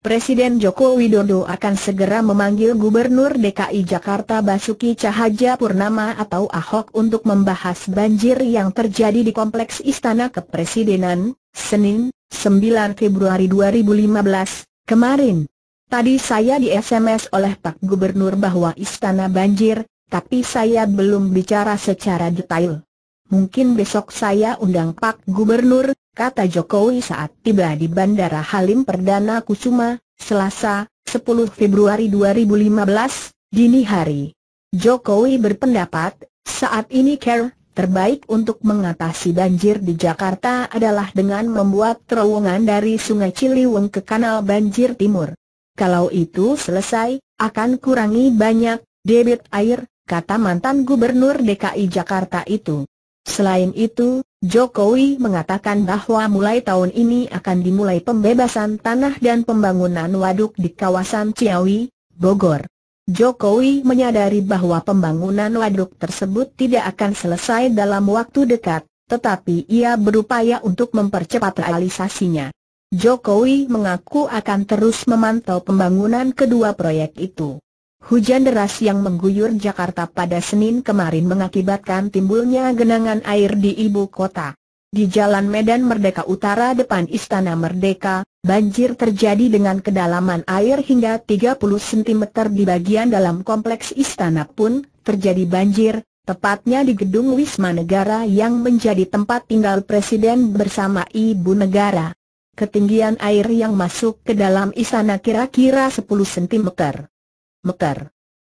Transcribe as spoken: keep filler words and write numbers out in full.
Presiden Joko Widodo akan segera memanggil Gubernur D K I Jakarta Basuki Cahayapurnama atau Ahok untuk membahas banjir yang terjadi di Kompleks Istana Kepresidenan, Senin, sembilan Februari dua ribu lima belas, kemarin. Tadi saya di S M S oleh Pak Gubernur bahwa istana banjir, tapi saya belum bicara secara detail. Mungkin besok saya undang Pak Gubernur, kata Jokowi saat tiba di Bandara Halim Perdana Kusuma, Selasa, sepuluh Februari dua ribu lima belas, dini hari. Jokowi berpendapat, saat ini cara terbaik untuk mengatasi banjir di Jakarta adalah dengan membuat terowongan dari Sungai Ciliwung ke Kanal Banjir Timur. Kalau itu selesai, akan kurangi banyak debit air, kata mantan Gubernur D K I Jakarta itu. Selain itu, Jokowi mengatakan bahwa mulai tahun ini akan dimulai pembebasan tanah dan pembangunan waduk di kawasan Ciawi, Bogor. Jokowi menyadari bahwa pembangunan waduk tersebut tidak akan selesai dalam waktu dekat, tetapi ia berupaya untuk mempercepat realisasinya. Jokowi mengaku akan terus memantau pembangunan kedua proyek itu. Hujan deras yang mengguyur Jakarta pada Senin kemarin mengakibatkan timbulnya genangan air di ibu kota. Di Jalan Medan Merdeka Utara depan Istana Merdeka, banjir terjadi dengan kedalaman air hingga tiga puluh sentimeter. Di bagian dalam kompleks istana pun terjadi banjir, tepatnya di gedung Wisma Negara yang menjadi tempat tinggal Presiden bersama Ibu Negara. Ketinggian air yang masuk ke dalam istana kira-kira sepuluh sentimeter. Meter.